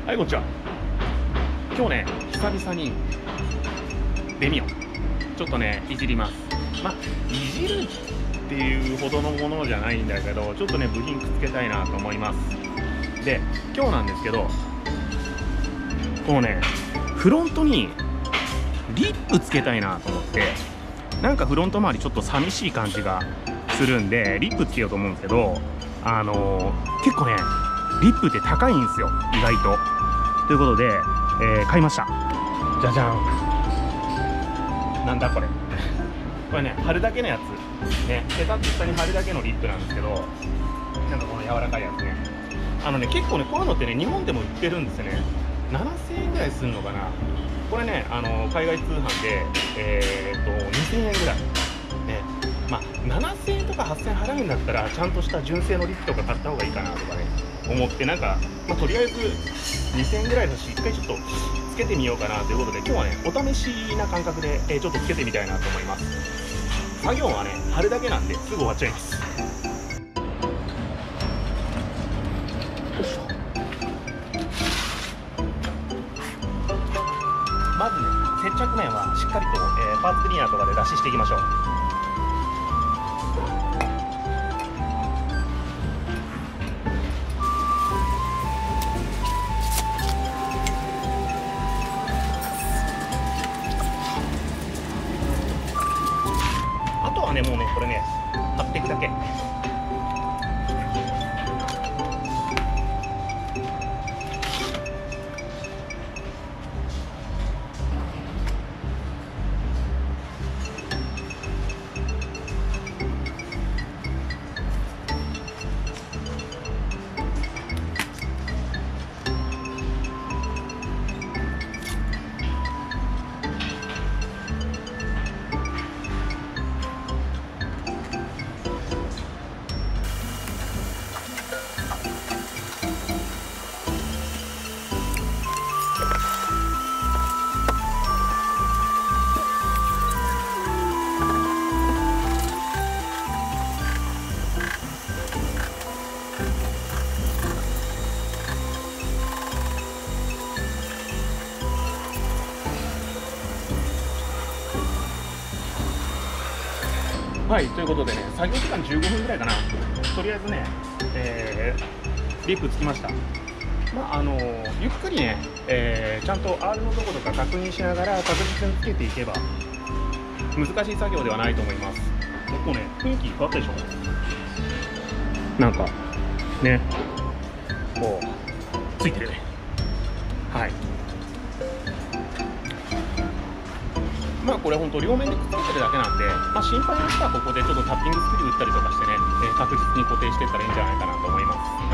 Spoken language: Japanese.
はい、こんにちは。今日ね、久々にレミオちょっとね、いじります。まあ、いじるっていうほどのものじゃないんだけど、ちょっとね、部品くっつけたいなと思います。で、今日なんですけど、このね、フロントにリップつけたいなと思って、なんかフロント周りちょっと寂しい感じがするんで、リップつけようと思うんですけど、結構ね、リップって高いんですよ、意外と。ということで、買いました。じゃじゃん。なんだこれ。これね、貼るだけのやつ。ね、ペタッと下に貼るだけのリップなんですけど、なんかこの柔らかいやつね。結構ね、こういうのってね、日本でも売ってるんですよね。7000円ぐらいするのかな。これね、海外通販で、2000円ぐらい。ね、まあ、7000円とか8000円払うんだったら、ちゃんとした純正のリップとか買った方がいいかなとかね、思って、なんか、まあ、とりあえず2000円ぐらいだし、一回ちょっとつけてみようかなということで、今日はね、お試しな感覚で、ちょっとつけてみたいなと思います。作業はね、貼るだけなんで、すぐ終わっちゃいます。まずね、接着面はしっかりと、パーツクリーナーとかで脱脂していきましょう。あとはね、もうね、これね、貼っていくだけ。はい、ということでね、作業時間15分ぐらいかな。とりあえずね、リップつきました。まあ、ゆっくりね、ちゃんと R のとことか確認しながら確実につけていけば、難しい作業ではないと思います。結構ね、雰囲気変わったでしょ。なんか、ね、こう、ついてるね。はい。まあこれ本当両面でくっつけてるだけなんで、まあ、心配な人はここでちょっとタッピングスクリュー打ったりとかしてね、確実に固定していったらいいんじゃないかなと思います。